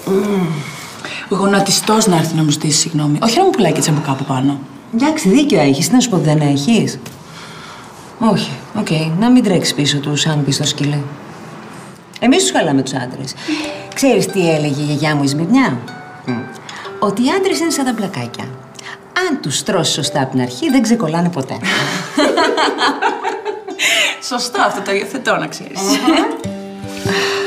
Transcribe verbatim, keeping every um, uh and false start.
Mm. Γονατιστός να έρθει να μου ζητήσει συγγνώμη. Όχι να μου πουλάει και από κάπου πάνω. Εντάξει, δίκιο έχεις. Τι να σου πω, δεν έχεις. Όχι, οκ. Okay. Να μην τρέξεις πίσω τους αν πεις το σκυλί. Εμείς τους χαλάμε τους άντρες. Ξέρεις τι έλεγε η γιαγιά μου η Σμυρνιά? Mm. Ότι οι άντρες είναι σαν τα μπλακάκια. Αν τους τρώσεις σωστά από την αρχή, δεν ξεκολλάνε ποτέ. Σωστό αυτό, το υιοθετώ να ξέρεις.